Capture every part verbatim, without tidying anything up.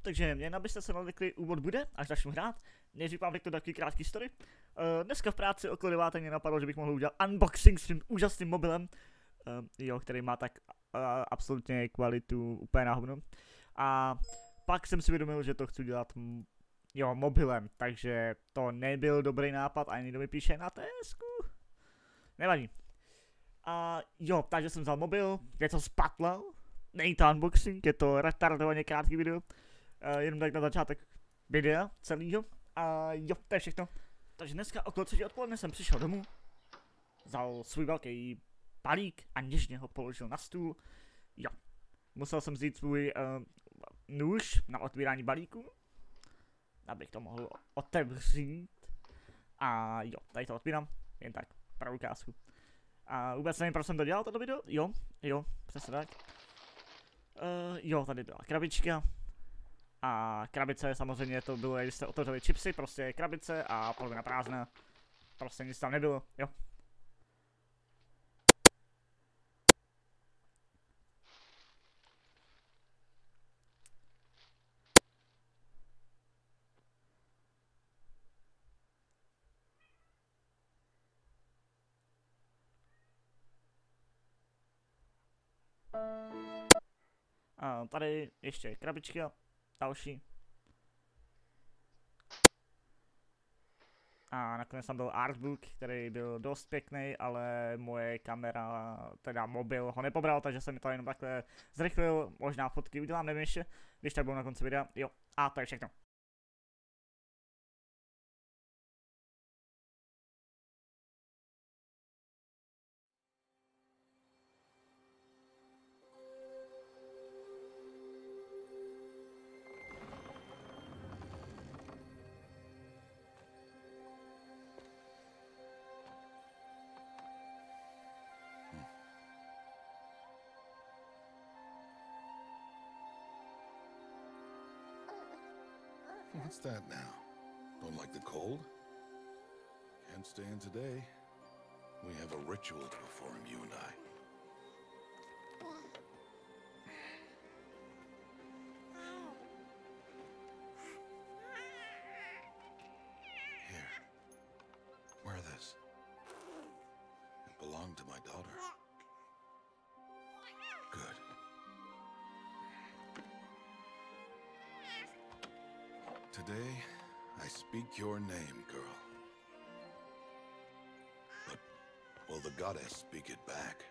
takže jen abyste se navykli, úvod bude, až začnu hrát, než vám řeknu takový krátký story. Uh, dneska v práci okolo deváté mě napadlo, že bych mohl udělat unboxing s tím úžasným mobilem, uh, jo, který má tak uh, absolutně kvalitu úplně na hovno. A pak jsem si uvědomil, že to chci dělat jo, mobilem, takže to nebyl dobrý nápad, ani někdo mi píše na tesku. Nevadí. A jo, takže jsem vzal mobil, něco spatlal, není to unboxing, je to retardovaně krátký video, uh, jenom tak na začátek videa celýho. A jo, to je všechno. Takže dneska okolo třetí odpoledne jsem přišel domů, vzal svůj velký balík a něžně ho položil na stůl. Jo, musel jsem vzít svůj uh, nůž na otvírání balíku, abych to mohl otevřít. A jo, tady to otvírám, jen tak, pro ukázku. A vůbec nevím, proč jsem to dělal, toto video, jo, jo, přesně tak. Uh, jo, tady byla krabička. A krabice samozřejmě to bylo, když jste otevřeli chipsy, prostě krabice a polovina prázdná. Prostě nic tam nebylo, jo. A tady ještě krabička, další. A nakonec tam byl artbook, který byl dost pěkný, ale moje kamera, teda mobil, ho nepobral, takže jsem mi to jenom takhle zrychlil, možná fotky udělám, nevím ještě, když tak budou na konci videa, jo, a to je všechno. What's that now? Don't like the cold? Can't stay in today. We have a ritual to perform, you and I. Here. Wear this. It belonged to my daughter. Good. Today, I speak your name, girl. But will the goddess speak it back?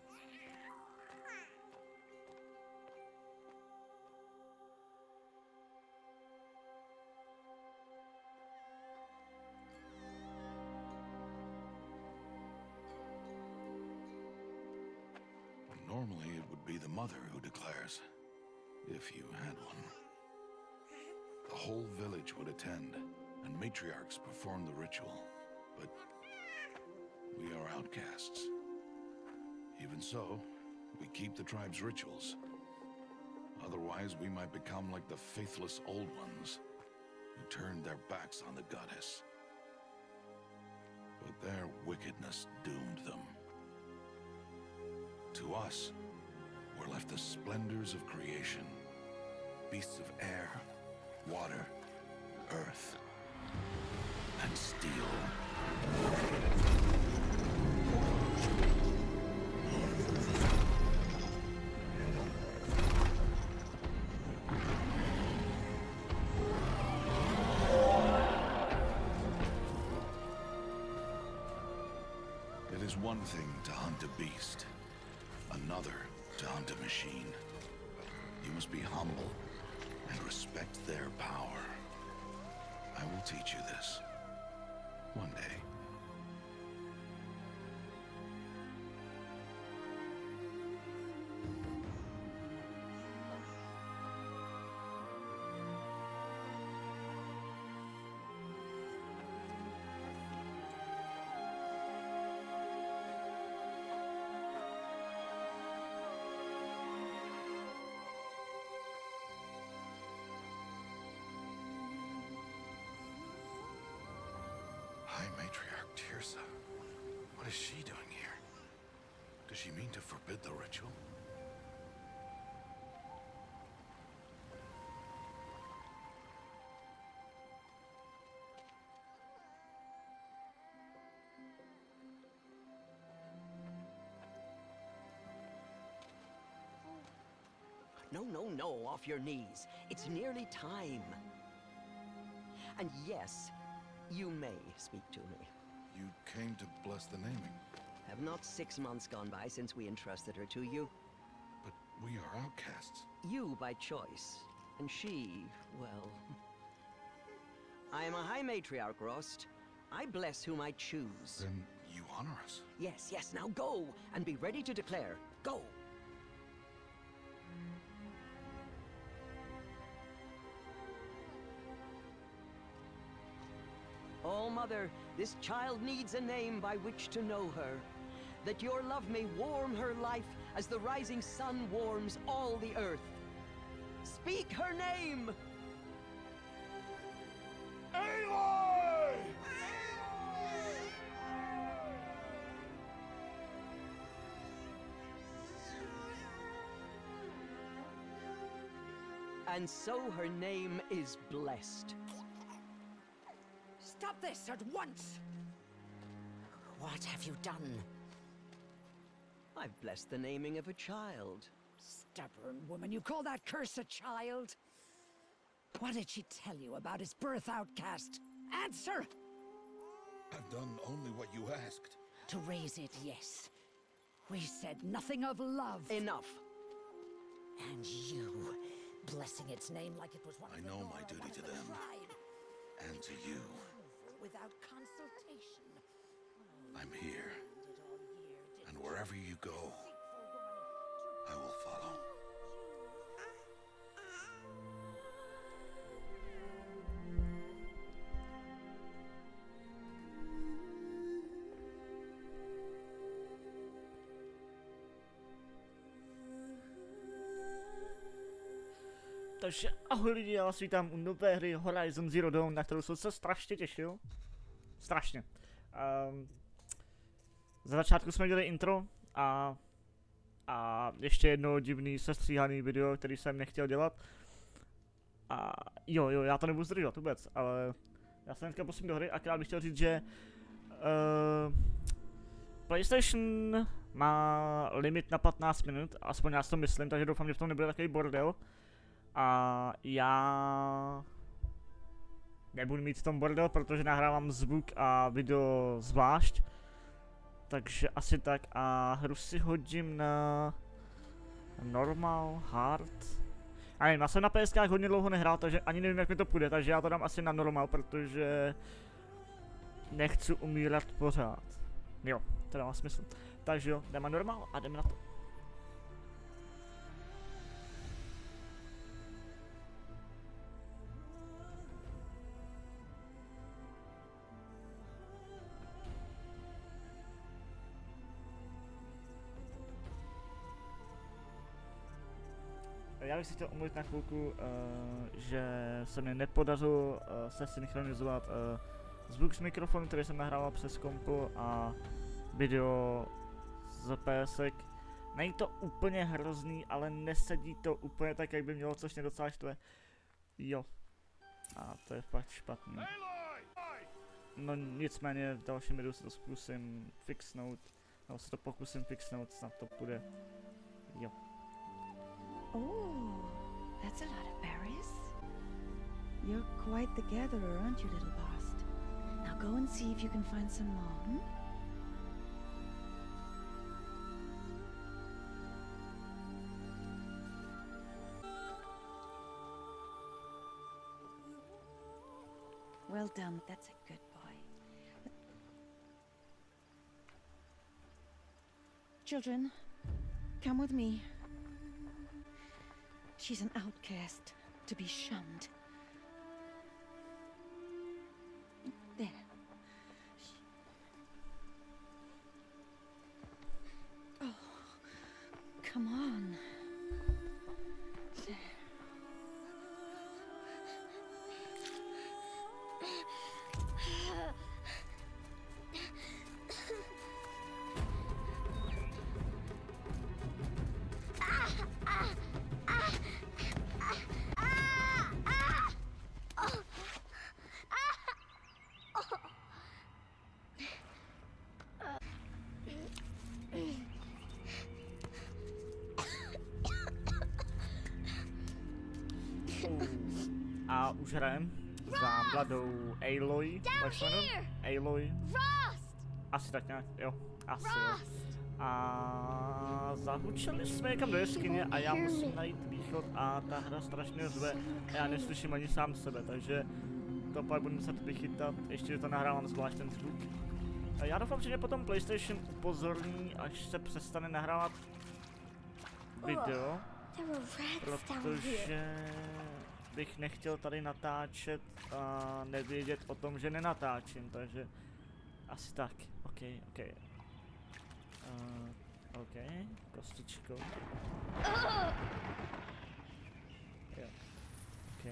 Normally, it would be the mother who declares, if you had one. The whole village would attend, and matriarchs perform the ritual. But we are outcasts. Even so, we keep the tribe's rituals. Otherwise, we might become like the faithless old ones, who turned their backs on the goddess. But their wickedness doomed them. To us, were left the splendors of creation, beasts of air, water, earth, and steel. It is one thing to hunt a beast, another to hunt a machine. You must be humble and respect their power. I will teach you this. One day. High Matriarch Tirsa. What is she doing here? Does she mean to forbid the ritual? No, no, no, off your knees. It's nearly time. And yes, you may speak to me. You came to bless the naming, Have not six months gone by since we entrusted her to you? but we are outcasts. You by choice, and she, well... I am a High Matriarch, Rost. I bless whom I choose. Then you honor us. Yes, yes, now go, and be ready to declare. Go! Oh, Mother, this child needs a name by which to know her. That your love may warm her life as the rising sun warms all the earth. Speak her name! Aloy! And so her name is blessed. Stop this at once! What have you done? I've blessed the naming of a child. Stubborn woman, you call that curse a child? What did she tell you about his birth, outcast? Answer! I've done only what you asked. To raise it, yes. We said nothing of love. Enough. And you, blessing its name like it was one I of the know Nora, my duty one of to the them. tribe. And to you. Without consultation. I'm here. Did all year, did And wherever you go, I will follow. Takže ahoj lidi, já vás vítám u nové hry Horizon Zero Dawn, na kterou jsem se strašně těšil. Strašně. Um, za začátku jsme dělali intro a, a ještě jedno divný sestříhaný video, který jsem nechtěl dělat. A jo, jo, já to nebudu zdržovat vůbec, ale já se hnedka pustím do hry a krát bych chtěl říct, že uh, PlayStation má limit na patnáct minut, aspoň já si to myslím, takže doufám, že v tom nebude takový bordel. A já nebudu mít v tom bordel, protože nahrávám zvuk a video zvlášť. Takže asi tak a hru si hodím na normal, hard. A nevím, já jsem na P S kách hodně dlouho nehrál, takže ani nevím, jak mi to půjde, takže já to dám asi na normal, protože nechci umírat pořád. Jo, to dává smysl. Takže jo, jdeme na normal a jdeme na to. Já bych si chtěl omluvit na chvilku, uh, že se mi nepodařilo uh, se synchronizovat uh, zvuk z mikrofonu, který jsem nahrával přes kompu, a video z PSek. Není to úplně hrozný, ale nesedí to úplně tak, jak by mělo, což mě docela štve. Jo. A to je fakt špatný. No nicméně v dalším videu se to zkusím fixnout, nebo se to pokusím fixnout, snad to půjde. Jo. Oh, that's a lot of berries. You're quite the gatherer, aren't you, little Bast? Now go and see if you can find some more, hmm? Well done, that's a good boy. Children, come with me. She's an outcast, to be shunned. There. She... Oh, come on. There. A už hrajem za mladou Aloy, tak se jmenuje? Aloy. Asi tak nějak, jo, asi jo. A zahučeli jsme někam do jeskyně a já musím najít východ a ta hra strašně řve a já neslyším ani sám sebe, takže to pak budu muset vychytat, ještě že to nahrávám zvlášť ten zvuk. A já doufám, že mě potom PlayStation upozorní, až se přestane nahrávat video, protože bych nechtěl tady natáčet a nevědět o tom, že nenatáčím, takže asi tak, ok, ok. Uh, ok, kostičkou. Jo, ok.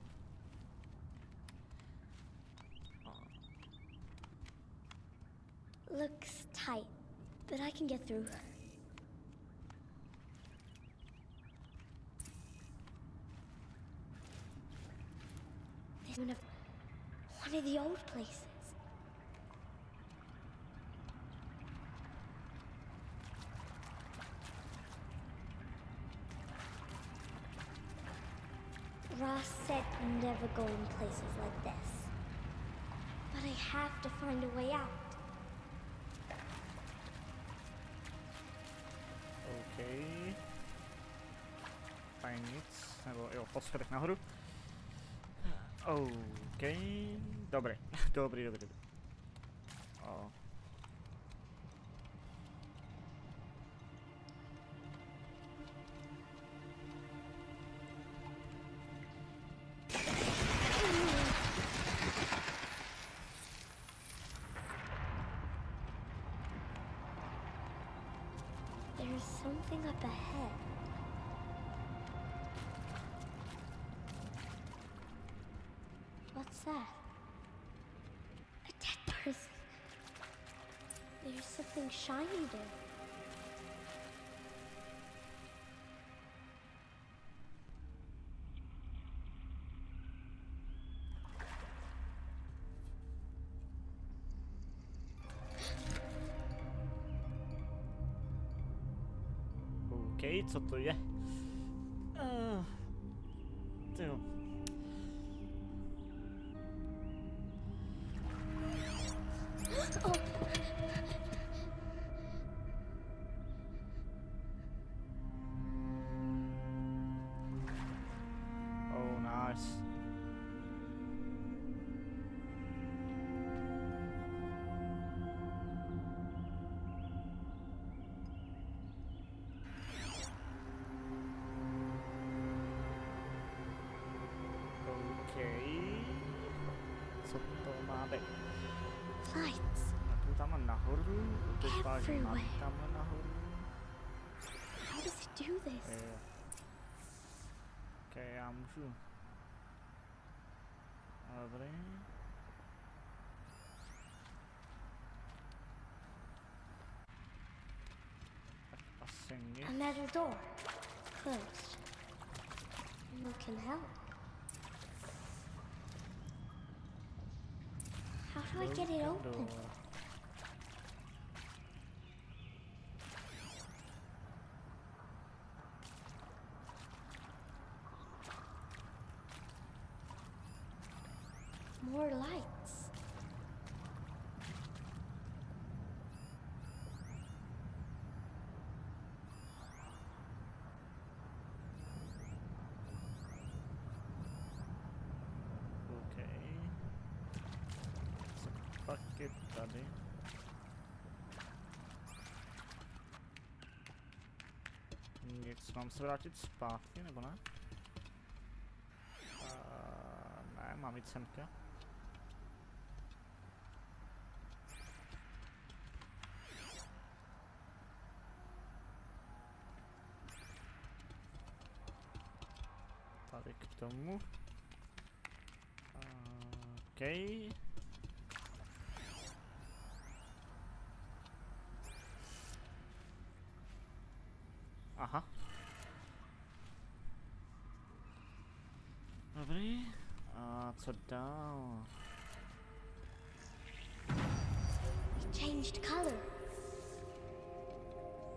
Looks tight, but I can get through. This one of one of the old places. Ross said never go in places like this. But I have to find a way out. OK. Fajn nic, nebo jo, po schodech nahoru. OK, dobrý, dobrý, dobrý, dobrý. O. There's something up ahead. What's that? A dead person. There's something shiny there. OK, co to je? Uh, tyjo. Oh. Oh, nice. Co to má být? Lights. A tu tam nahoru, to vypadá, že mám tamhle nahoru. How does it do this? Je. Ok, já můžu. Dobrý. Tak asi nic. A metal door. Closed. What can help? How do I get it open? More lights. Okay. Co pak je tady? Nic, mám se vrátit zpátky, nebo ne? Uh, ne, mám jít semka. Tady k tomu. OK. Aha. Dobrý. A co dál? It changed color.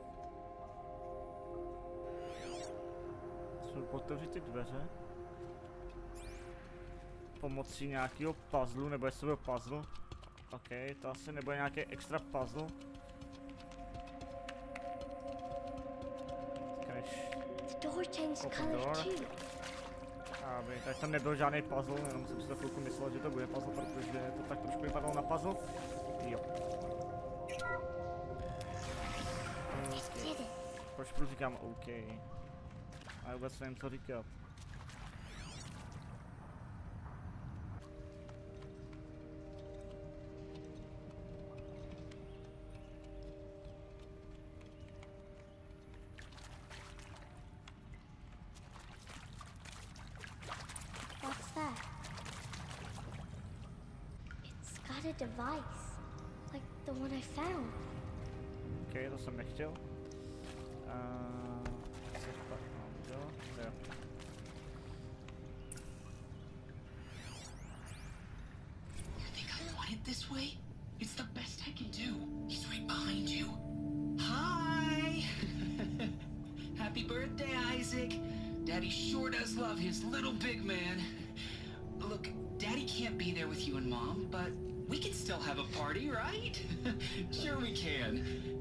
Jsou otevřít ty dveře. pomocí nějakého puzzlu, nebo jestli to byl puzzle. OK, to asi nebude nějaký extra puzzle. The door changed color too. Aby, tak tam nebyl žádný puzzle, jenom jsem si za chvilku myslel, že to bude puzzle, protože to tak trošku vypadalo na puzzle. Jo. Okay. Proč proč říkám OK? A vůbec nevím, co říkat. What's that? It's got a device, like the one I found. OK, to jsem nechtěl. Uh, yeah. You think I want it this way? It's the best I can do. He's right behind you. Hi! Happy birthday, Isaac. Daddy sure does love his little big man. Look, Daddy can't be there with you and Mom, but we can still have a party, right? Sure we can.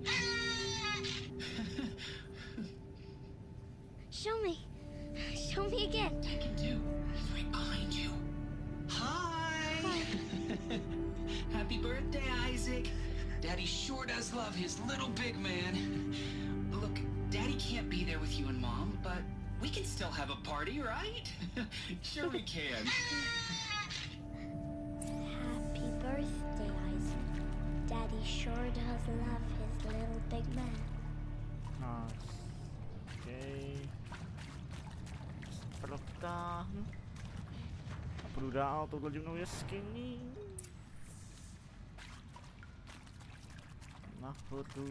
Show me. Show me again. I can do. He's right behind you. Hi! Hi. Happy birthday, Isaac. Daddy sure does love his little big man. Look, Daddy can't be there with you and Mom, but we can still have a party, right? Sure we can. Happy birthday, Isaac. Daddy sure does love his little big man. Nice. Okay. Protáhnu. A půjdu dál touhle divnou jeskyní. Nahoru.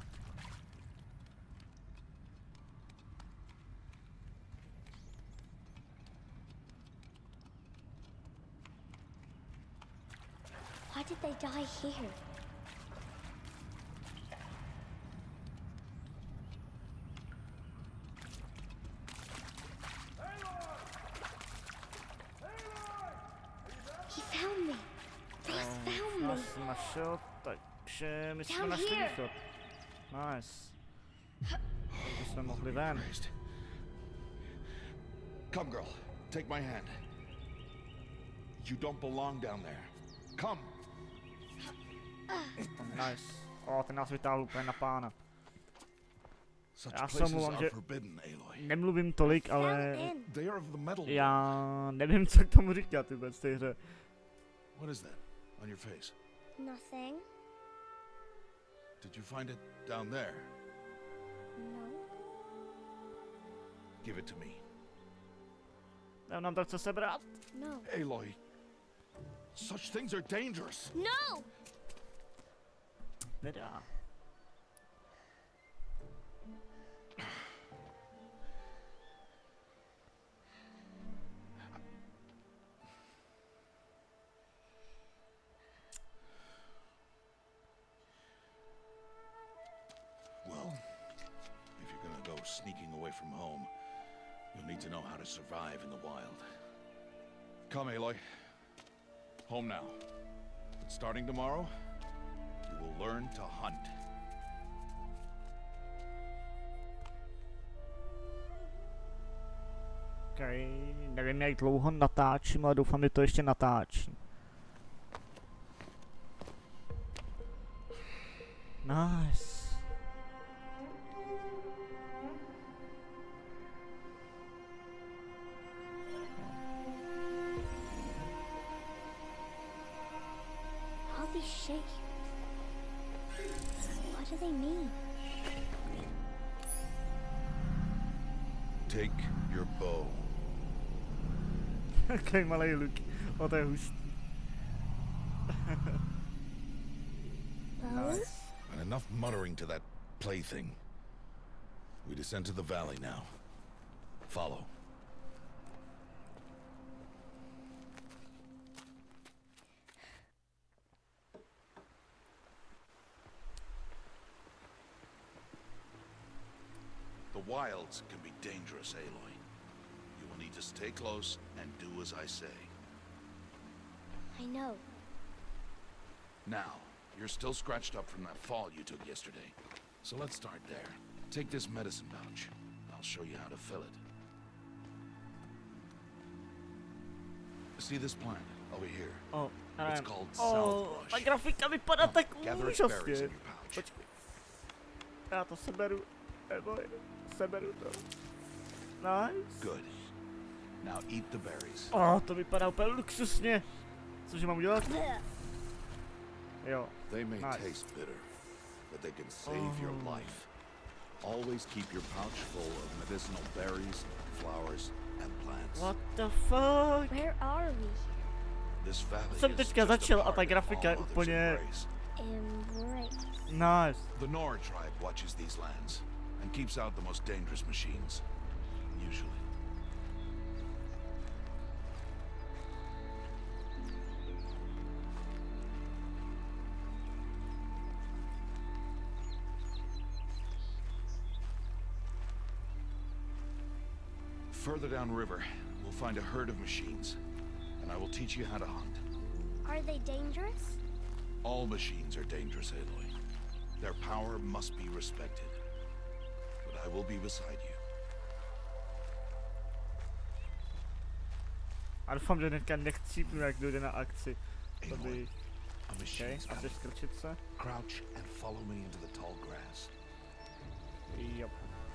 Why did they die here? He found me. Ross found me. Nás našel, takže my jsme Down našli here. východ. Nice. Takže jsme mohli ven. Come, girl. Take my hand. You don't belong down there. Come. Nice. O, ten nás vytáhl úplně na pána. Such Já se places omlouvám, are že forbidden, Aloy. nemluvím tolik, ale Fell in. They are of the metal. já nevím, co k tomu říkat vůbec v té hře. What is that on your face? Nothing. Did you find it down there? No. Give it to me. Já nám to chce sebrat? No. Aloy, such things are dangerous. No! Nedá. Well, if you're gonna go sneaking away from home, you'll need to know how to survive in the wild. Come, Aloy. Home now. But starting tomorrow, you will learn to hunt. Okay. Nevím, jak dlouho natáčím, ale doufám, že to ještě natáčí. Nice. All these shapes. What do they mean? Take your bow. Jaký malej luk. O, to je hustý. Bows? And enough muttering to that plaything. We descend to the valley now. Follow. The wilds can be dangerous, Aloy. You will need to stay close and do as I say. I know. Now, you're still scratched up from that fall you took yesterday. So let's start there. Take this medicine pouch. I'll show you how to fill it. See this plant over here? Oh, It's um, called oh, Southbrush. ta grafika vypadá tak Gather its berries úžasně. in your pouch. Počkej. Já to seberu. Neboj, seberu to. Nice. Good. Now eat the berries. Oh, to vypadá úplně luxusně. Cože mám udělat? Jo. They may Nice. taste bitter, but they can save your Oh. life. Always keep your pouch full of medicinal berries, flowers, and plants. What the fuck? Where are we? This valley Jsem is teďka just a začal a part ta of grafika je all others úplně embrace. Embrace. nice. The Nora tribe watches these lands and keeps out the most dangerous machines. Usually. Further downriver, we'll find a herd of machines, and I will teach you how to hunt. Are they dangerous? All machines are dangerous, Aloy. Their power must be respected. But I will be beside you. A doufám, že hnedka nechcípnu, jak dojde na akci. To by... Aloy, a Okay, machine's a coming. chceš skrčit se? Crouch and follow me into the tall grass. Jo.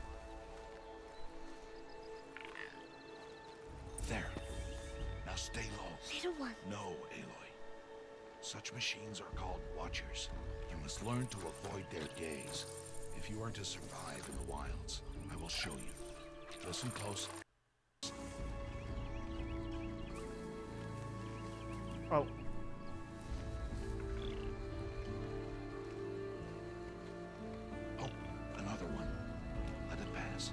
There. Now stay low. Little one. No, Aloy. Such machines are called Watchers. You must learn to avoid their gaze. If you are to survive in the wilds, I will show you. Listen close. Oh. Oh, another one. Let it pass.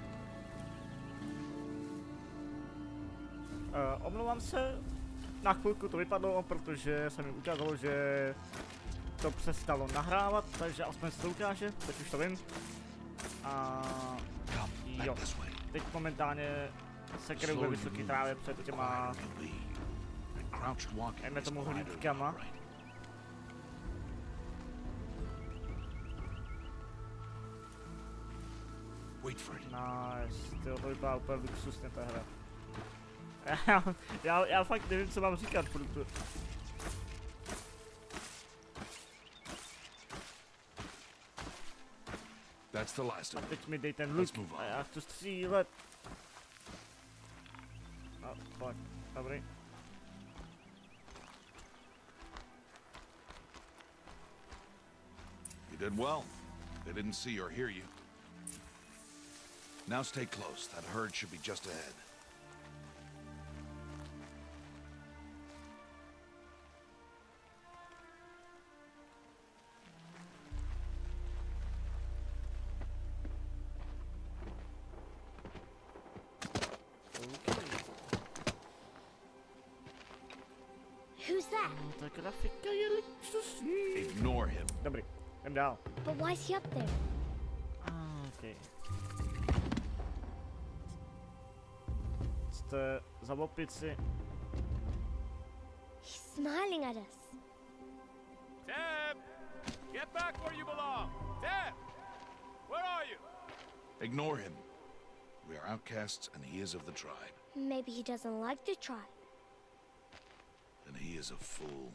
Uh, omlouvám se, na chvilku to vypadlo, protože se mi ukázalo, že to přestalo nahrávat, takže aspoň se to ukáže, teď už to vím. A Come, jo, back this way. teď momentálně se kryju ve vysoké trávě před těma, Quiet you'll be. And crouched walking dejme is tomu quieter hlídkama. than upright. Wait for it. Nice, tyjo, to vypadá úplně luxusně ta hra. Já, já, já fakt nevím, co mám říkat, protože... That's the last A of it. teď mi dej ten Let's luk move on. a já chci střílet. No, pojď, dobrý. You did well. They didn't see or hear you. Now stay close. That herd should be just ahead. Who's that? Ta grafika je luxusní. Ignore him. Dobrý, jdem dál. But why's he up there? Ah, okay. Jste za opici. He's smiling at us. Teb! Get back where you belong! Teb! Where are you? Ignore him. We are outcasts, and he is of the tribe. Maybe he doesn't like the tribe. Then he is a fool.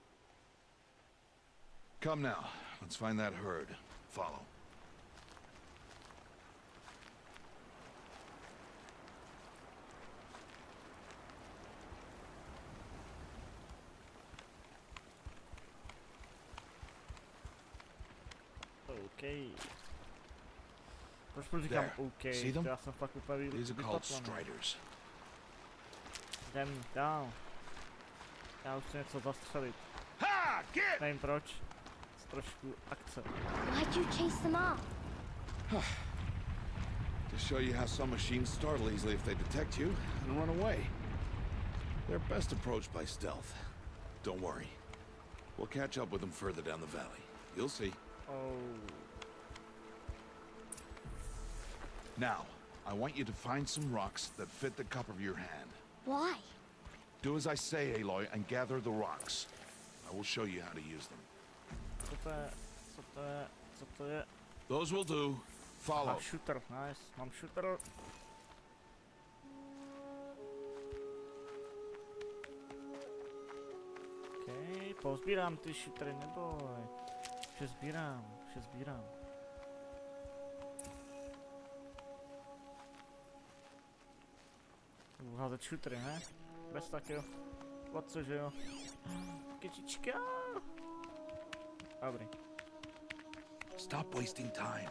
Come now. Let's find that herd. Follow. OK. Proč mu říkám There. OK? See them? To já jsem fakt úplně These are called vypatlaný. striders. Jdem dál. Já už chci něco zastřelit. Ha! Get! Nevím proč. Trošku akce. Why'd you chase them off? To show you how some machines startle easily if they detect you and run away. They're best approached by stealth. Don't worry. We'll catch up with them further down the valley. You'll see. Oh. Now, I want you to find some rocks that fit the cup of your hand. Why? Do as I say, Aloy, and gather the rocks. I will show you how to use them. Co to je? Co to je? Co to je? Those will do. Follow. Mám shooter, nice. Mám shooter. OK, pozbírám ty shootery, neboj. Vše sbírám, vše sbírám. Budu házet shootery, ne? Bez tak jo. O cože jo? Kyčička. Dobrý. Stop wasting time.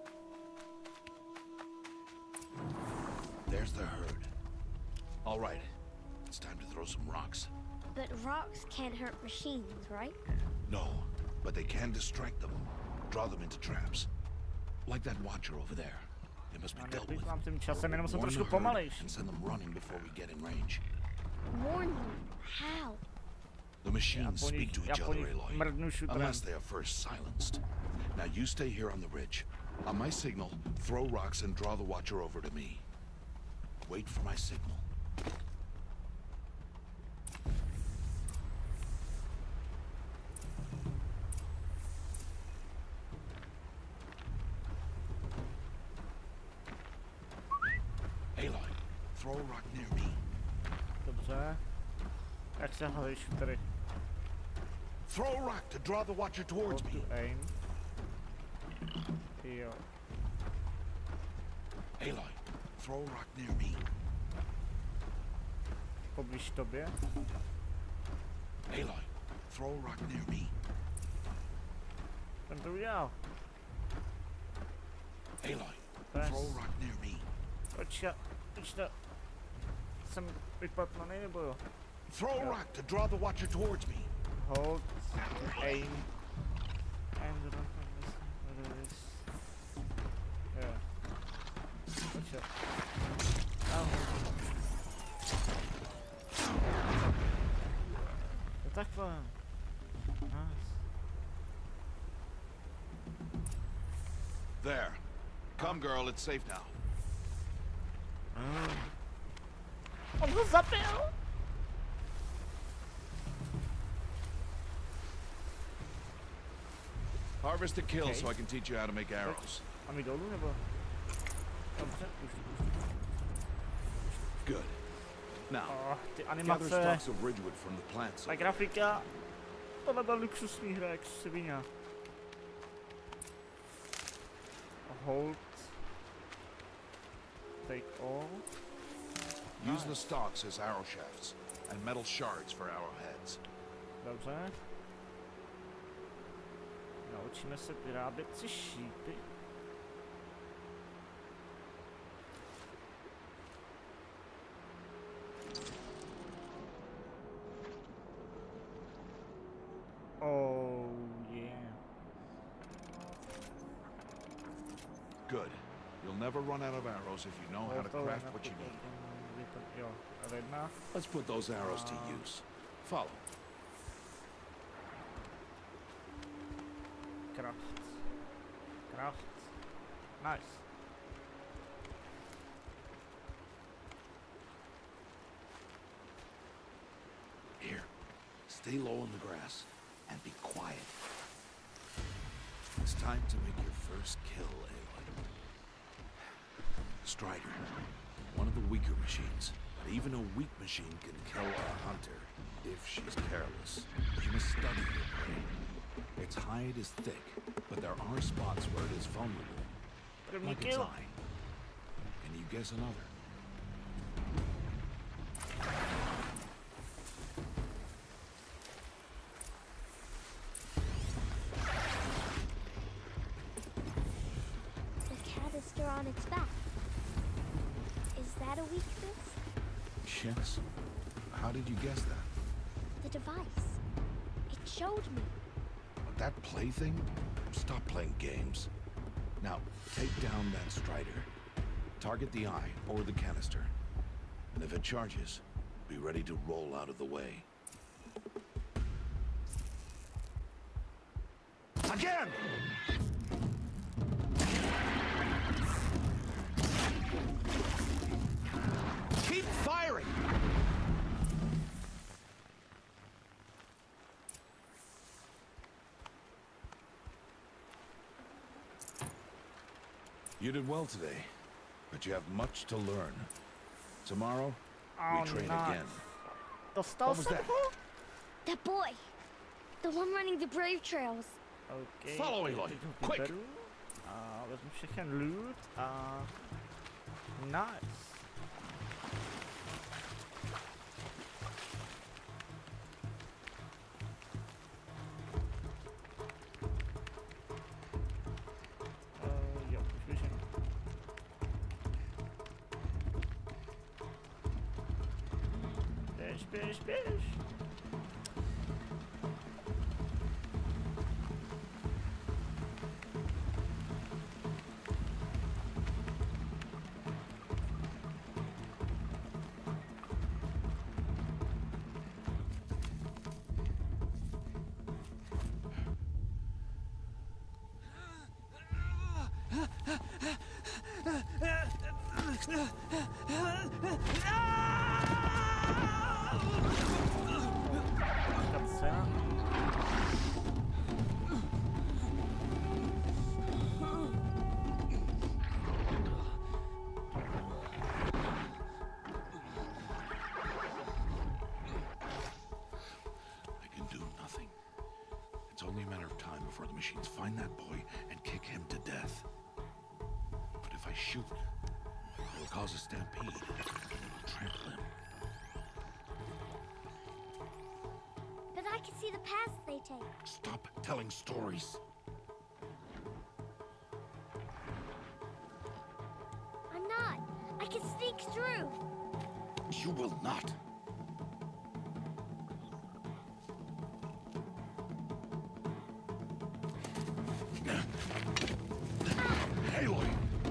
There's the herd. All right. It's time to throw some rocks. But rocks can't hurt machines, right? No, but they can distract them. Draw them into traps. Like that watcher over there. It must be dealt with. Mám tím časem, jenom jsem Warn trošku the herd pomalejší. and send them running before we get in range. Warn them? How? The machines po speak nich- to já each po other, nich Aloy. mrdnu shooterem. Unless they are first silenced. Now you stay here on the ridge. On my signal, throw rocks and draw the watcher over to me. Wait for my signal. Aloy, throw a rock near me. Dobře. Jak se házejí shootery? Throw a rock to draw the watcher towards Hold me. to aim. Jo. Aloy, throw a rock near me. Poblíž tobě. Aloy, throw a rock near me. Ten to udělal. Aloy, Yes. throw a rock near me. Pojď já, pojď to. Jsem vypatlaný nebo jo? Throw a rock to draw the watcher towards me. Hold, aim, and the rock on this, what it is. Yeah. Pojď já. To takhle. Nice. There. Come, girl, it's safe now. On ho zabil! Harvest a kill Okay. so I can teach you how to make arrows. A my dolů nebo? Dobře, už, už. Good. Now, Oh, ty gather animace, stalks of Ridgewood from the plants. ta grafika, tohle byl luxusní hra, jak svině. Hold. Take all. Use the stalks as arrow shafts and metal shards for arrowheads. Dobře. Naučíme se vyrábět si šípy. Oh yeah. Good. You'll never run out of arrows if you know how to craft what you need. Jo, jedna. Let's put those arrows to use. Follow. Craft. Craft. Nice. Here. Stay low in the grass and be quiet. It's time to make your first kill, Aloy. Strider. One of the weaker machines. But even a weak machine can kill a hunter if she's careless. You must study her prey. Its hide is thick, but there are spots where it is vulnerable. První Like its kill. eye. Can you guess another? The canister on its back. Is that a weakness? Yes. How did you guess that? The device. It showed me. That plaything? Stop playing games. Now, take down that Strider. Target the eye or the canister. And if it charges, be ready to roll out of the way. Again! Keep firing! You did well today, but you have much to learn. Tomorrow, Oh, we train nice. again. Dostal What was jsem that? ho? That boy! The one running the brave trails. OK. Follow Aloy, teď ho quick. vyberu a vezmu všechen loot a... Nice. Uh, jo, už běžím. Běž, běž, běž. Cutscena. I can do nothing. It's only a matter of time before the machines find that boy and kick him to death. But if I shoot, it will cause a stampede and it will trample him. But I can see the paths they take. Stop telling stories. I'm not. I can sneak through. You will not. Aloy!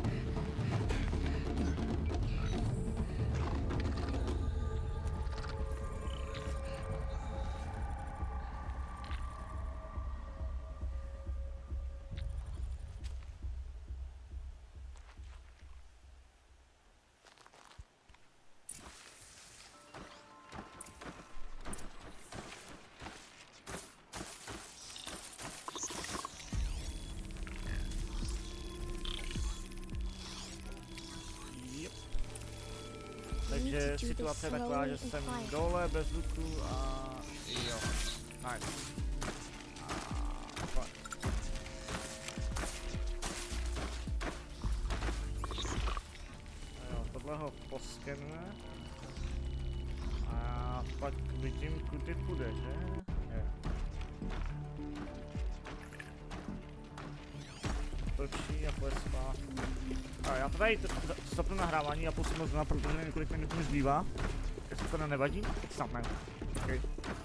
Yep. Takže situace je taková, že jsem dole bez zvuku a jo, nice. A fajn. Jo, tohle ho poskenuje. A pak vidím, kudy půjde, že? Jo. Točí a půjde zpátky. A já to tady stopnu nahrávání a posunu znovu, protože několik minut mi zbývá. Jestli to nevadí, tak snad ne. Okay.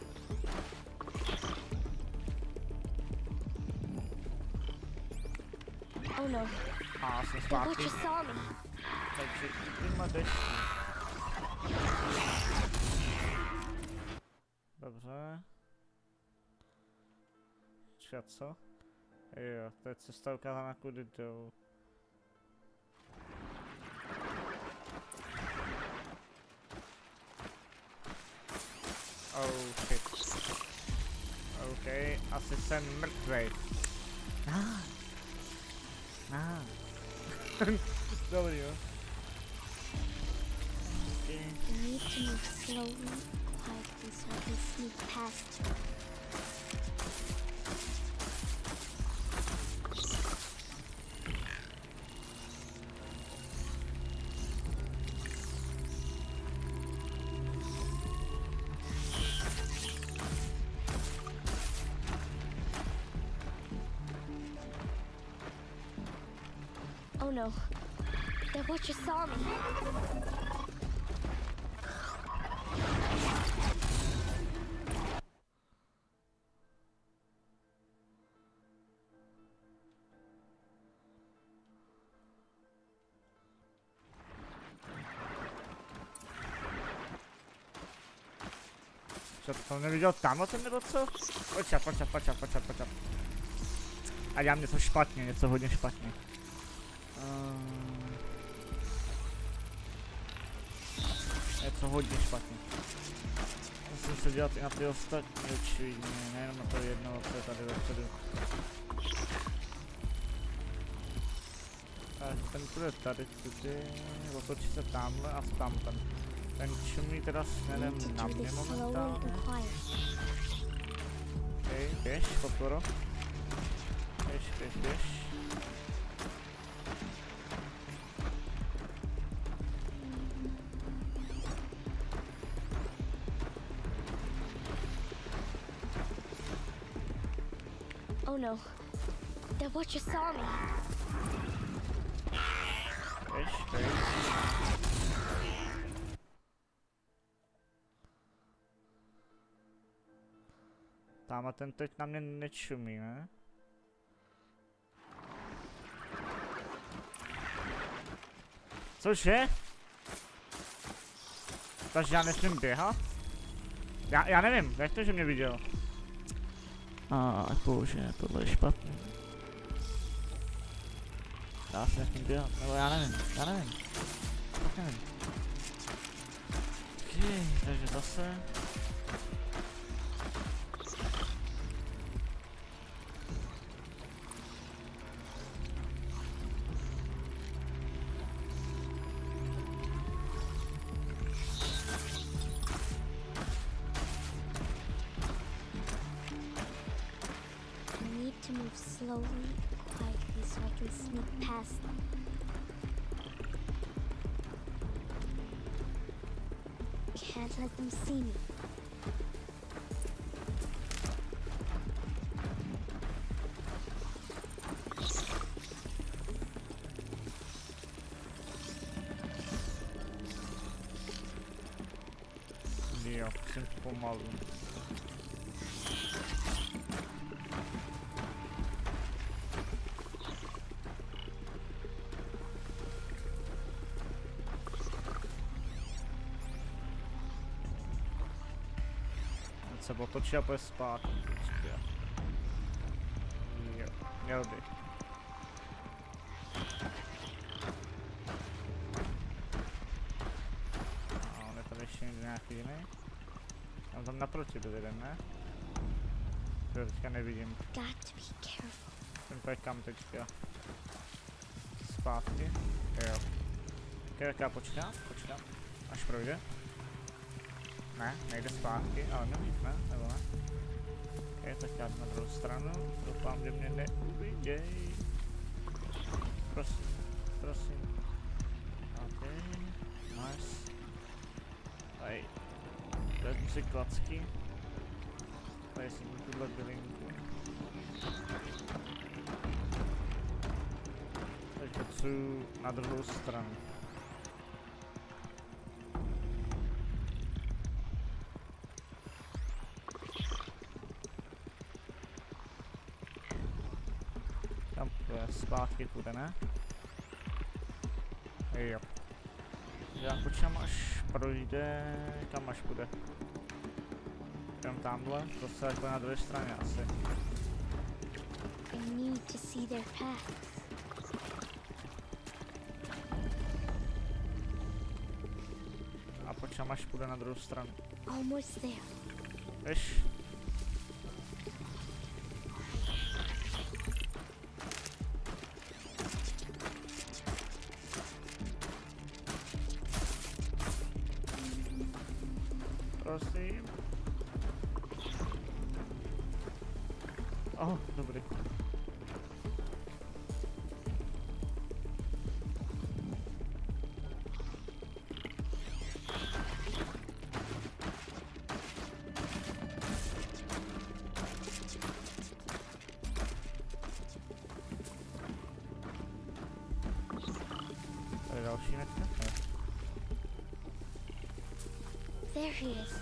Oh no. A jsem The zpátky. Witcher saw me. Takže jdeme dešti. Dobře. Čekat co? Jo, to je cesta ukázaná kudy jdou. Oh shit. OK, asi jsem mrtvej. Ah. Ah. Dobrý, jo. Okay. I need to move slowly, quietly, so I can sneak past you. Oh no, the Witcher saw me. Co to neviděl tam ten nebo co? Počkat, počkat, počkat, počkat, počkat. A dělám něco špatně, něco hodně špatně. Um, něco hodně špatně. Musím se dělat i na ty ostatní očividně, nejenom na to jedno, co je tady vepředu. Tak ten půjde tady, tudy, otočí se tamhle a tam ten. Ten čumí teda směrem na mě momentálně. Okej, běž, podporo. Běž, běž, běž. Oh no. The Watcher saw me. Běž, běž. Táma ten teď na mě nečumí, ne? Cože? Takže já nesmím běhat? Já, já nevím, jak to, že mě viděl? A ah, bože, tohle je špatný. Já si nesmím běhat, nebo já nevím, já nevím. Tak nevím. Okay, takže zase. Slowly, quietly, so I can sneak past them. Can't let them see me. Jo, jsem pomalu. Se otočí a půjde zpátky. Jo, měl by. A on je tady ještě někde nějaký jiný. Tam tam naproti byl jeden, ne? To teďka nevidím. Jsem pojď kam teďka. Zpátky. Jo. Ok, tak já počkám, počkám. Až projde. Ne, nejde zpátky, ale nemůžu, ne? Nebo ne? Ok, tak já na druhou stranu. Doufám, že mě neuviděj. Prosím, prosím. Ok, nice. Tady. Vezmu si klacky. Tady si tuhle bylinku. Teď potřebuji na druhou stranu. Zpátky půjde, ne? Jo. Já počkám, až projde, kam až půjde. Jdem tamhle, to se jako na druhé straně asi. I need to see their paths. A počkám, až půjde na druhou stranu. Almost there. Víš? Prosím. Oh, dobrý. Tady další netka? There he is.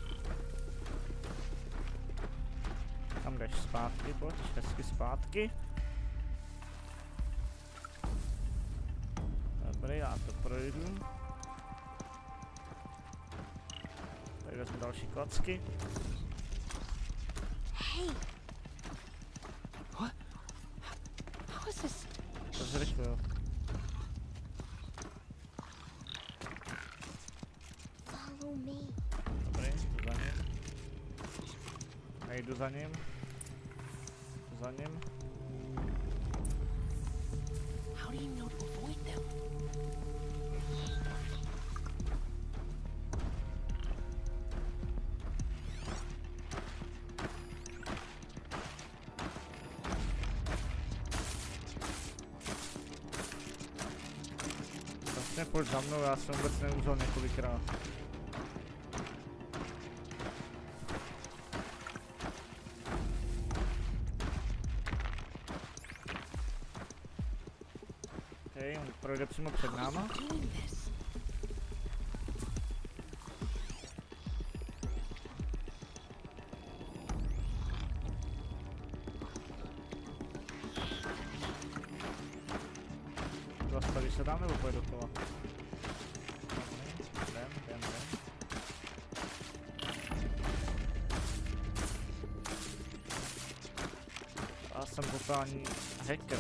Tam jdeš zpátky, pojď, hezky zpátky. Dobrý, já to projdu. Tady vezmu další klacky. Hey! What? How is this? To zrychlil. Follow me. Dobrý, jdu za ním. Nejdu za ním. Jdu za ním. How do you know to avoid them. Vlastně pojď za mnou, já jsem vůbec neuzal několikrát. Hej, on projde přímo před náma. Zastaví se tam nebo pojede dokola? Jdem, jdem, jdem. Já jsem totální hacker.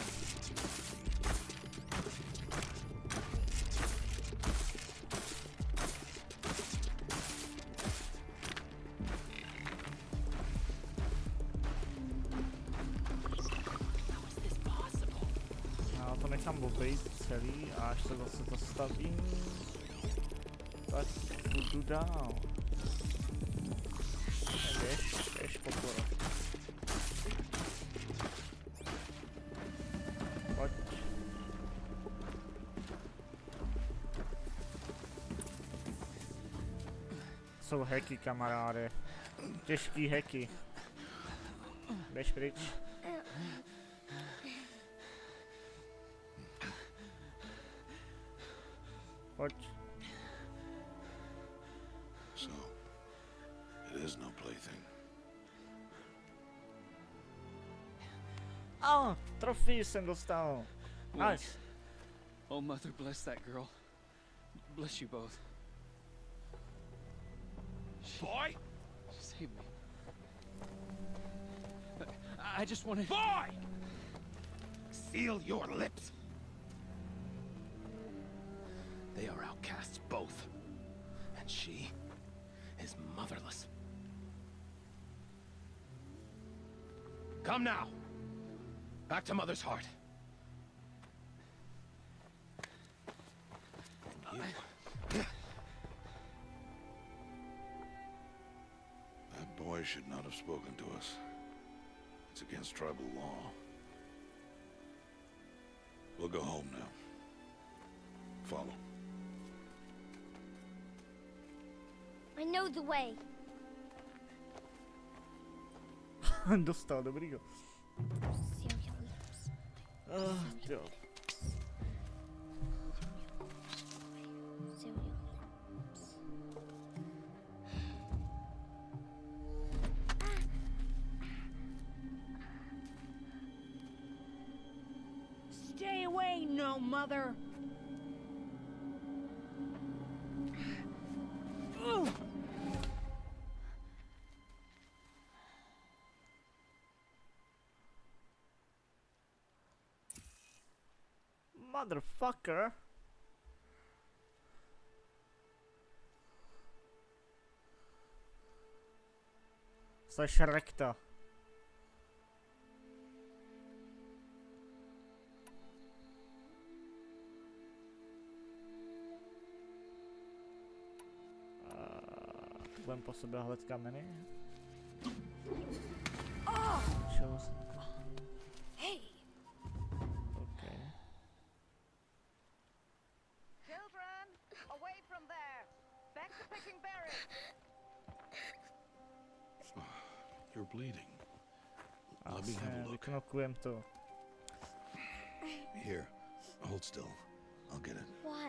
Nechám obejít celý a až se zase zastavím, tak budu dál. Jdeš, jdeš pokora. Pojď. Jsou hacky, kamaráde. Těžký hacky. Běž pryč. Pojď. So, it is no plaything. Ah, trofej jsem dostal. Nice. Oh, Mother, bless that girl. Bless you both. She, Boy! She saved me. I, I just wanted... Boy! Seal your lips. They are outcasts, both. And she is motherless. Come now. Back to Mother's heart. And you... That boy should not have spoken to us. It's against tribal law. We'll go home now. Follow. I know the way. Dostal, dobrýho. Seal your lips. Uh, jo. Seal your lips. Stay away, no mother. Ooh. Motherfucker. Seš rekta. Budem po sebe hledat kameny. Čeho se... Hey. Okay. Children, away from there. Back to picking berries. You're bleeding. Let me Asi have a look. vyknokujem to. Here, hold still. I'll get it. Why?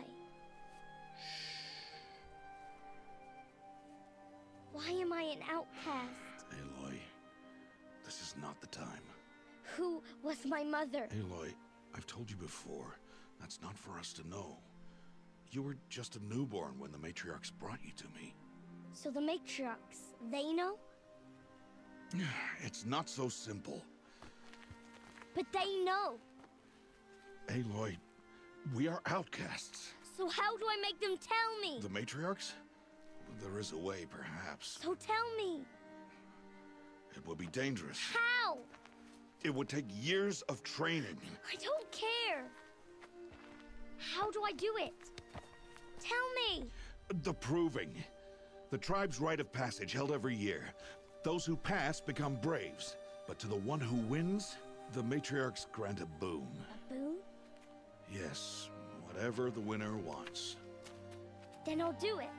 Why am I an outcast? Aloy, this is not the time. Who was my mother? Aloy, I've told you before, that's not for us to know. You were just a newborn when the matriarchs brought you to me. So the matriarchs, they know? It's not so simple. But they know. Aloy, we are outcasts. So how do I make them tell me? The matriarchs? There is a way, perhaps. So tell me. It would be dangerous. How? It would take years of training. I don't care. How do I do it? Tell me! The proving. The tribe's rite of passage held every year. Those who pass become braves. But to the one who wins, the matriarchs grant a boon. A boon? Yes, whatever the winner wants. Then I'll do it.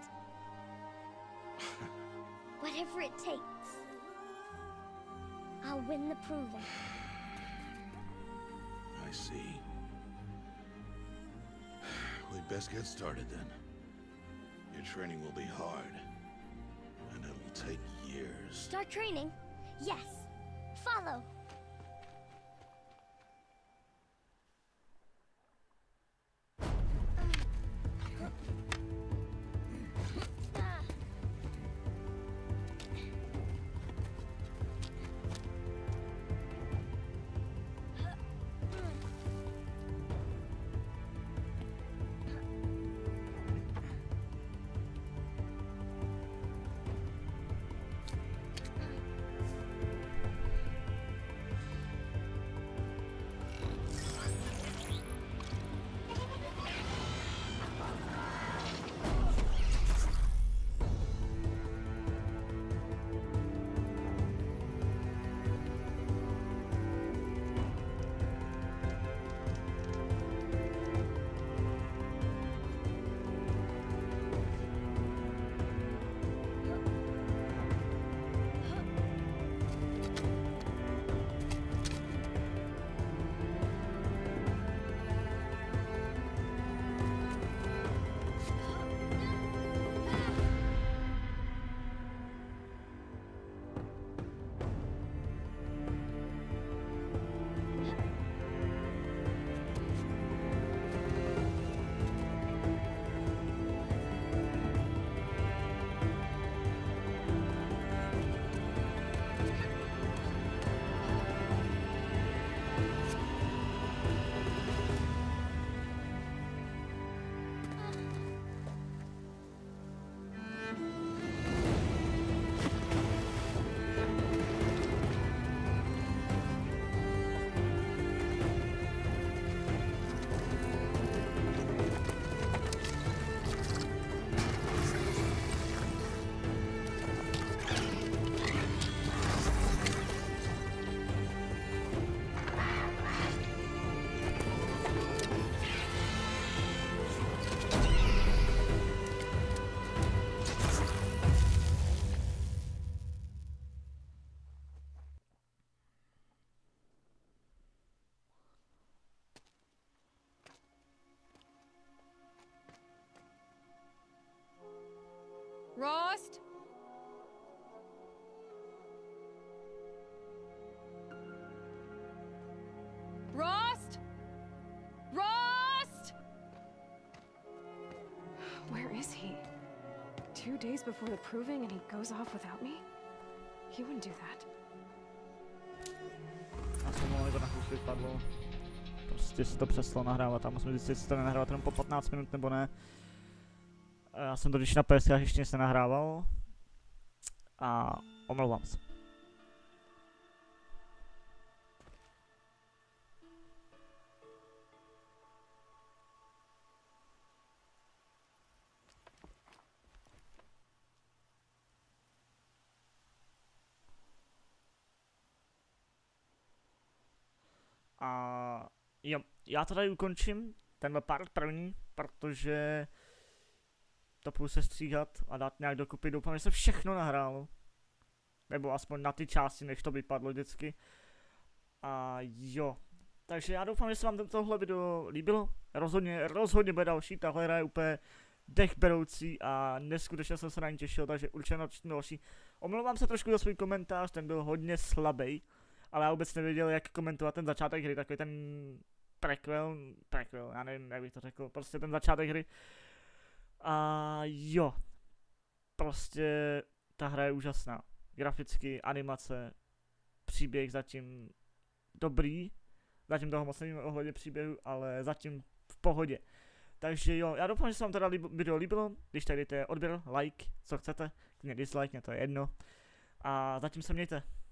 Whatever it takes. I'll win the proving. I see. We'd best get started then. Your training will be hard. And it'll take years. Start training? Yes. Follow. Rost? Rost? Rost? Where is he? Two days before the proving and he goes off without me? He wouldn't do that. Já jsem mohli to na chvíli vypadlo. Prostě si to přestalo nahrávat a musím zjistit, jestli to nenahrávat jenom po patnáct minut nebo ne. Já jsem to když na P S K ještě nic nenahrával. A omlouvám se. A jo, já to tady ukončím, tenhle part první, protože to půjdu se stříhat a dát nějak dokupy. Doufám, že se všechno nahrálo. Nebo aspoň na ty části, než to vypadlo vždycky. A jo, takže já doufám, že se vám tohle video líbilo. Rozhodně, rozhodně bude další, tahle hra je úplně dechberoucí a neskutečně jsem se na ní těšil, takže určitě načnu další. Omlouvám se trošku za svůj komentář, ten byl hodně slabý. Ale já vůbec nevěděl, jak komentovat ten začátek hry, takový ten prequel, prequel, já nevím, jak bych to řekl, prostě ten začátek hry. A jo, prostě ta hra je úžasná, graficky, animace, příběh zatím dobrý, zatím toho moc nevím ohledně příběhu, ale zatím v pohodě. Takže jo, já doufám, že se vám teda líb video líbilo, když tady dejte odběr, like, co chcete, klidně dislike, mě to je jedno. A zatím se mějte.